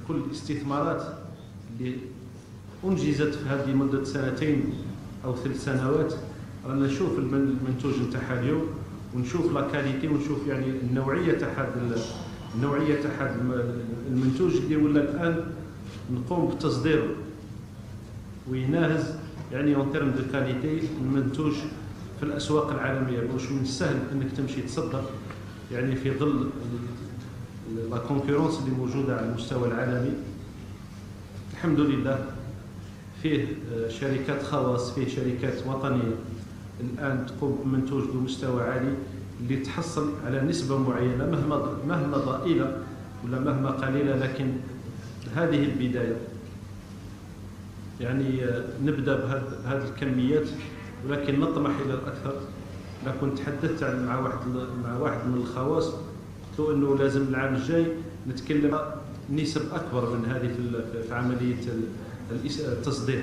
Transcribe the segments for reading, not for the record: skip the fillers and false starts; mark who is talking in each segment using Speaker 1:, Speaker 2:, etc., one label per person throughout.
Speaker 1: كل الاستثمارات اللي انجزت في هذه مده سنتين او 3 سنوات، رانا نشوف المنتوج نتاعها اليوم، ونشوف لا كاليتي، ونشوف يعني النوعيه تاع المنتوج اللي ولا الان نقوم بتصديره ويناهز يعني اون تيرم دو كاليتي المنتوج في الاسواق العالميه. واش من السهل انك تمشي تصدر يعني في ظل لا كونكورونس اللي موجوده على المستوى العالمي. الحمد لله فيه شركات خواص، فيه شركات وطنيه الان تقوم بمنتوج ذو مستوى عالي اللي تحصل على نسبه معينه مهما ضئيله ولا مهما قليله، لكن هذه البدايه. يعني نبدا بهذه الكميات ولكن نطمح الى الاكثر. انا كنت تحدثت مع واحد من الخواص، قلت له انه لازم العام الجاي نتكلم نسب اكبر من هذه في عمليه التصدير.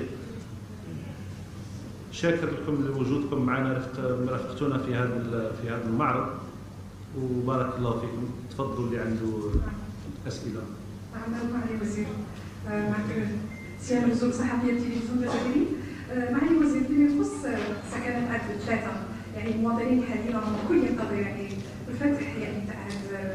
Speaker 1: شاكر لكم لوجودكم معنا، رافقتونا في هذا المعرض، وبارك الله فيكم. تفضلوا اللي عنده اسئله.
Speaker 2: معالي الوزير، معك سيادة الوزير صحفية التلفزيون الجزائري. معالي الوزير، فيما يخص سكنات عدد 3 يعني المواطنين الحاليين راهم الكل ينتظر يعني الفتح يعني تاع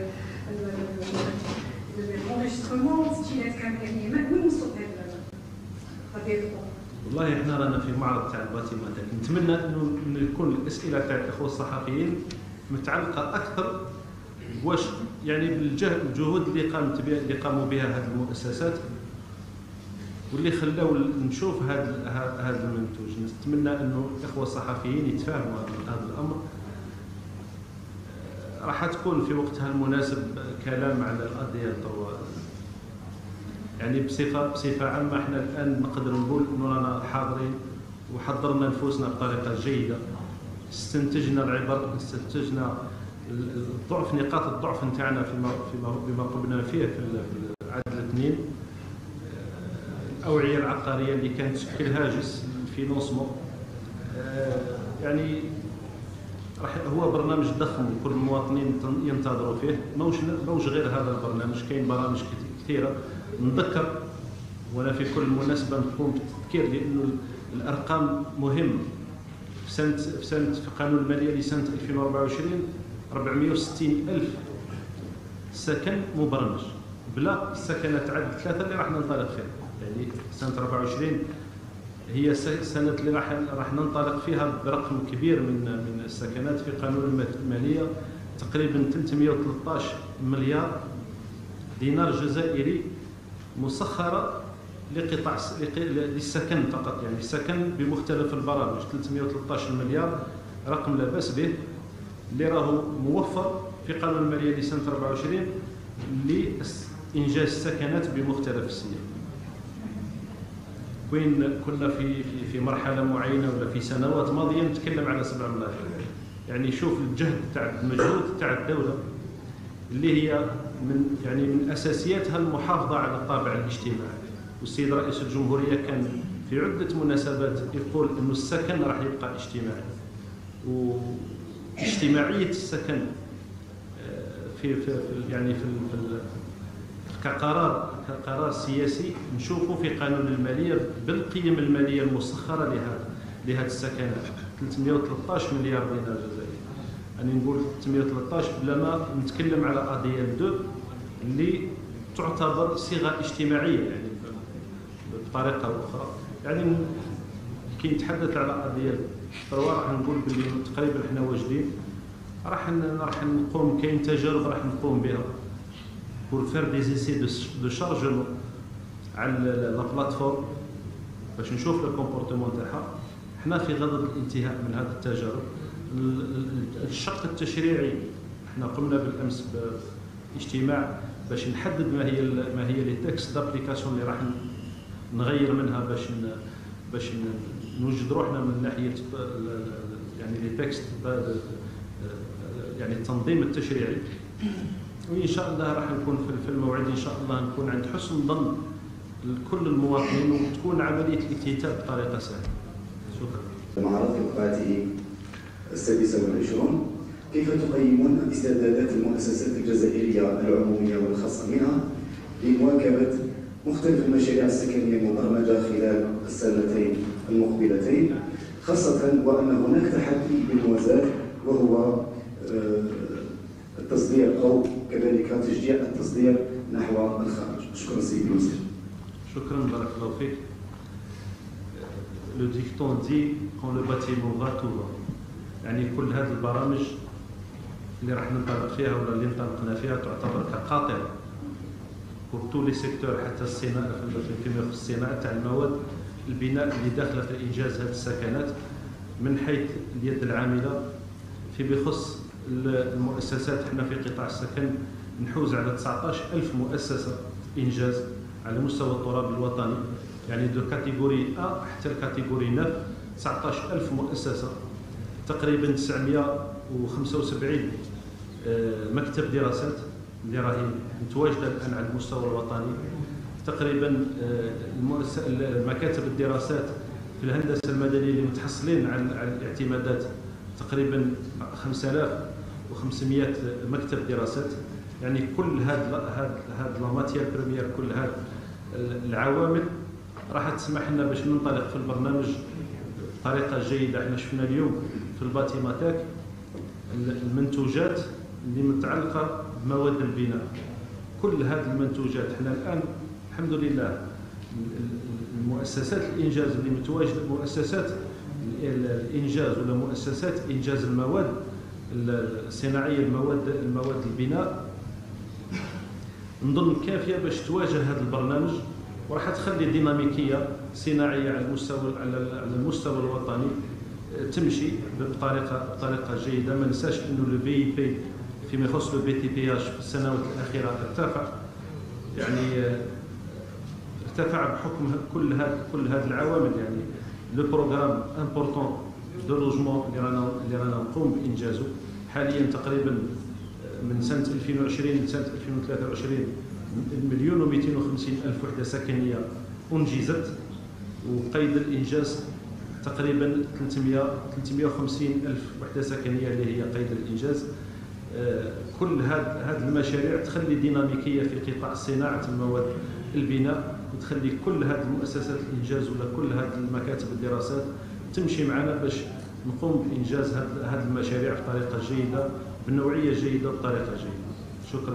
Speaker 2: الانجسترومون والتسجيلات كامله، يعني وين وصلت هذه القضيه؟
Speaker 1: والله احنا رانا في معرض تاع الباتيمات، نتمنى انه يكون الاسئله تاع الاخوه الصحفيين متعلقه اكثر واش يعني بالجهود اللي قاموا بها هذه المؤسسات واللي خلاو نشوف هذا المنتوج. نتمنى انه الاخوه الصحفيين يتفاهموا هذا الامر. راح تكون في وقتها المناسب كلام على القضيه الضوء. يعني بصفه عامه احنا الان نقدر نقول انه رانا حاضرين وحضرنا نفوسنا بطريقه جيده، استنتجنا العبر، استنتجنا نقاط الضعف نتاعنا فيما قمنا فيه في العدد الاثنين. الأوعية العقارية اللي كانت تشكل هاجس الفينونسمون، يعني هو برنامج ضخم كل المواطنين ينتظروا فيه. موش غير هذا البرنامج، كاين برامج كثيرة. نذكر وانا في كل مناسبة نقوم بالتذكير لأنه الأرقام مهمة. في قانون المالية لسنة 2024 460,000 سكن مبرمج بلا السكنات عدد 3 اللي راح ننطلق فيها. يعني سنة 24 هي السنة اللي راح ننطلق فيها برقم كبير من السكنات. في قانون المالية تقريبا 313 مليار دينار جزائري مسخرة لقطاع للسكن فقط، يعني السكن بمختلف البرامج. 313 مليار رقم لا باس به اللي راهو موفر في قانون المالية لسنة 24 لإنجاز السكنات بمختلف السياق. وين كنا في مرحلة معينة ولا في سنوات ماضية نتكلم على 7 ملايين. يعني شوف الجهد تاع المجهود تاع الدولة اللي هي من أساسياتها المحافظة على الطابع الاجتماعي. والسيد رئيس الجمهورية كان في عدة مناسبات يقول إنه السكن راح يبقى اجتماعي، واجتماعية السكن كقرار سياسي نشوفه في قانون المالية بالقيم المالية المسخرة لهذه السكنات. 313 مليار دينار جزائري. أنا نقول 313 بلا ما نتكلم على قضية 2 اللي تعتبر صيغة اجتماعية يعني بطريقة أخرى. يعني كي نتحدث على قضية 3 راح نقول باللي تقريبا احنا واجدين. راح نقوم كاين تجارب راح نقوم بها pour faire des essais de chargement على لا بلاتفورم باش نشوف الكومبورتمون تاعها. احنا في غضب الانتهاء من هذه التجارب. الشق التشريعي احنا قمنا بالامس باجتماع باش نحدد ما هي لي تكست دابليكاسيون اللي راح نغير منها باش نوجد روحنا من ناحيه يعني لي تكست يعني التنظيم التشريعي. وإن شاء الله راح نكون في الموعد، إن شاء الله نكون عند حسن ظن كل المواطنين وتكون عملية الاكتتاب بطريقة سهلة. شكرا.
Speaker 3: معرض لقاءاته 26، كيف تقيمون استعدادات المؤسسات الجزائرية العمومية والخاصة منها لمواكبة مختلف المشاريع السكنية المبرمجة خلال السنتين المقبلتين، خاصة وأن هناك تحدي بموازاة وهو التصدير أو كذلك تشجيع التصدير نحو الخارج. شكرا سيدي الوزير.
Speaker 1: شكرا بارك الله فيك. لو ديكتون دي كون لو باتيمون فا تو فا، يعني كل هذه البرامج اللي راح ننطلق فيها ولا اللي انطلقنا فيها تعتبر كقاطره بور تو لي سيكتور، حتى الصناعه فيما يخص الصناعه تاع المواد البناء اللي داخله في انجاز هذه السكنات. من حيث اليد العامله في بخص المؤسسات، احنا في قطاع السكن نحوز على 19,000 مؤسسه انجاز على مستوى التراب الوطني، يعني دو كاتيجوري A حتى الكاتيجوري 9 19,000 مؤسسه، تقريبا 975 مكتب دراسات اللي راهي متواجده الان على المستوى الوطني. تقريبا مكاتب الدراسات في الهندسه المدنيه اللي متحصلين على الاعتمادات تقريبا 5,500 مكتب دراسات. يعني كل هاد لا ماتيير بريمير، كل هاد العوامل راح تسمح لنا باش ننطلق في البرنامج بطريقه جيده. احنا شفنا اليوم في الباتيماتاك المنتوجات اللي متعلقه بمواد البناء، كل هذه المنتوجات احنا الان الحمد لله المؤسسات الانجاز اللي متواجده، مؤسسات الانجاز ولا مؤسسات انجاز المواد الصناعيه، المواد البناء، نظن كافيه باش تواجه هذا البرنامج، وراح تخلي ديناميكيه صناعيه على المستوى الوطني تمشي بطريقه جيده. ما ننساش انه لو بي بي فيما يخص لو بي تي بي اش في السنوات الاخيره ارتفع، يعني ارتفع بحكم كل هذه العوامل. يعني لو بروغرام امبورطون دو لوجمون اللي رانا نقوم بانجازه حاليا تقريبا من سنه 2020 لسنه 2023 1,250,000 وحده سكنيه انجزت، وقيد الانجاز تقريبا 350,000 وحده سكنيه اللي هي قيد الانجاز. كل هذه المشاريع تخلي ديناميكيه في قطاع صناعه المواد البناء، وتخلي كل هذه المؤسسات الانجاز ولا كل هذه المكاتب الدراسات تمشي معنا باش نقوم بانجاز هذه المشاريع بطريقه جيده، بنوعيه جيده، بطريقه جيده. شكرا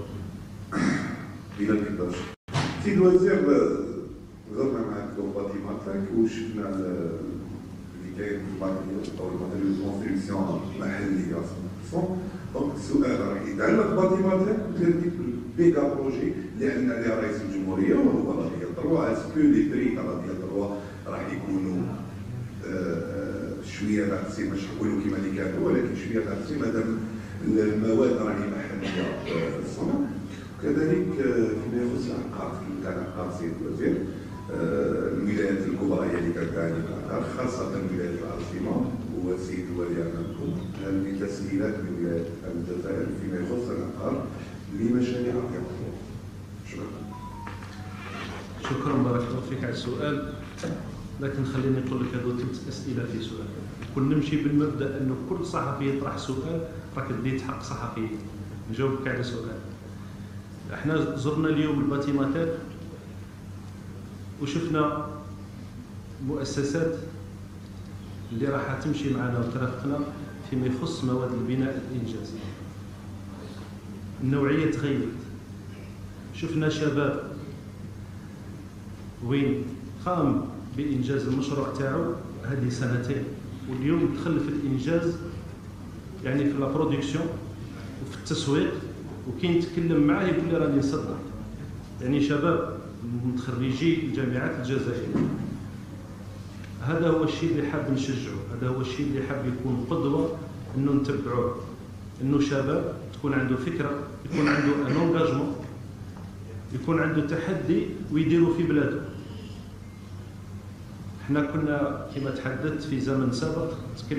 Speaker 4: لك. سيد الوزير، زرنا معك باتيماتاك وشفنا اللي كاين في الماتيريال كونستركسيون محليه 100%. دونك السؤال راح يتعلق باتيماتاك بديك البيكا بروجي اللي عندنا عليها رئيس الجمهوريه وهو لا ديال 3. اسكو لي بري تاع لا ديال 3 راح يكونوا شويه ناقصين، مش نقولوا كيما اللي كانوا، ولكن شويه ناقصين مادام المواد راهي محليه في الصنع. كذلك فيما يخص العقار، تكلمت عن العقار سيد الوزير، الولايات الكبرى هي اللي كتعاني من العقار، خاصه ولايه العاصمه وسيد الوالي عندكم هل تسهيلات من ولايه الجزائر فيما يخص العقار لمشاريع عقاريه؟
Speaker 1: شكرا بارك الله فيك على السؤال، لكن خليني نقول لك هذو 3 اسئله في سؤال. كل نمشي بالمبدا انه كل صحفي يطرح سؤال راك ديت حق صحفي نجاوبك على سؤال. احنا زرنا اليوم الباتيماتاك وشفنا مؤسسات اللي راح تمشي معنا وترافقنا فيما يخص مواد البناء الانجاز. النوعيه تغيرت، شفنا شباب وين قام بانجاز المشروع تاعو هذه سنتين واليوم دخل في الانجاز، يعني في لا برودكسيون وفي التسويق، وكي نتكلم معاه يقول لي راني نصدق. يعني شباب متخرجي الجامعات الجزائريه. هذا هو الشيء اللي حاب نشجعه، هذا هو الشيء اللي حاب يكون قدوه انه نتبعوه، انه شباب تكون عنده فكره، يكون عنده ان انجاجمون، يكون عنده تحدي ويديروا في بلاده. احنا كنا كما تحدثت في زمن سابق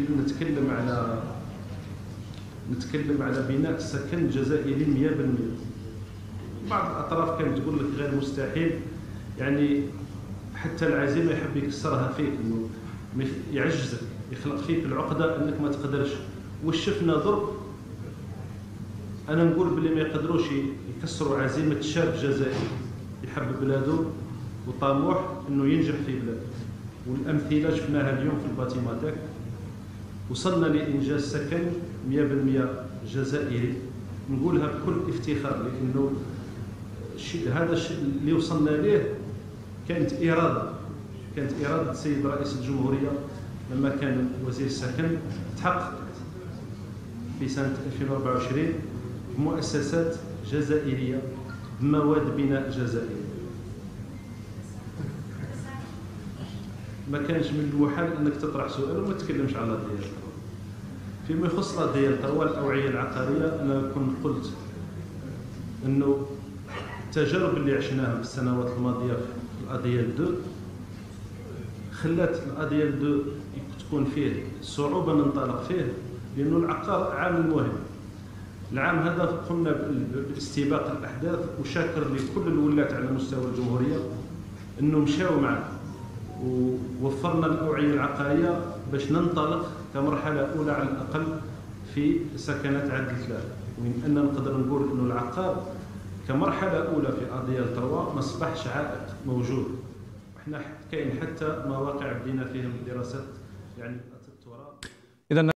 Speaker 1: نتكلم على بناء السكن الجزائري 100%. بعض الاطراف كانت تقول لك غير مستحيل، يعني حتى العزيمه يحب يكسرها فيك، انه يعجزك، يخلق فيك العقده انك ما تقدرش. واش شفنا ضرب انا نقول بلي ما يقدروش يكسروا عزيمه الشاب الجزائري يحب بلاده وطموح انه ينجح في بلاده. والامثله شفناها اليوم في الباتيماتيك. وصلنا لانجاز سكن 100% جزائري، نقولها بكل افتخار، لانه هذا الشيء اللي وصلنا ليه كانت اراده السيد رئيس الجمهوريه لما كان وزير السكن، تحققت في سنه 2024 بمؤسسات جزائريه بمواد بناء جزائريه. ما كانش من المحال انك تطرح سؤال وما تتكلمش على القضيه التروى. فيما يخص القضيه التروى الاوعيه العقاريه، انا كنت قلت انه التجارب اللي عشناها في السنوات الماضيه في القضيه الدو خلات القضيه الدو تكون فيه صعوبه ننطلق فيه، لانه العقار عامل مهم. العام هذا قمنا باستباق الاحداث، وشاكر لكل الولاة على مستوى الجمهوريه انه مشاو معنا ووفرنا الاوعيه العقاريه باش ننطلق كمرحله اولى على الاقل في سكنات عدد ثلاثه، ومن ان نقدر نقول انه العقار كمرحله اولى في قضيه التروى ما اصبحش عائق موجود. احنا كاين حتى مواقع بدينا فيهم دراسات يعني التراب.